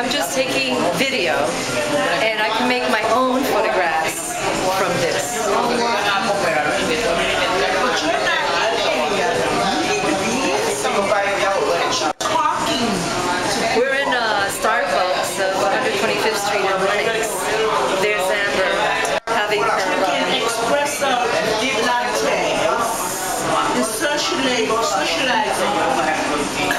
I'm just taking video, and I can make my own photographs from this. We're in Starbucks of 125th Street in Lenox. There's Amber having her espresso lattes. The socializing.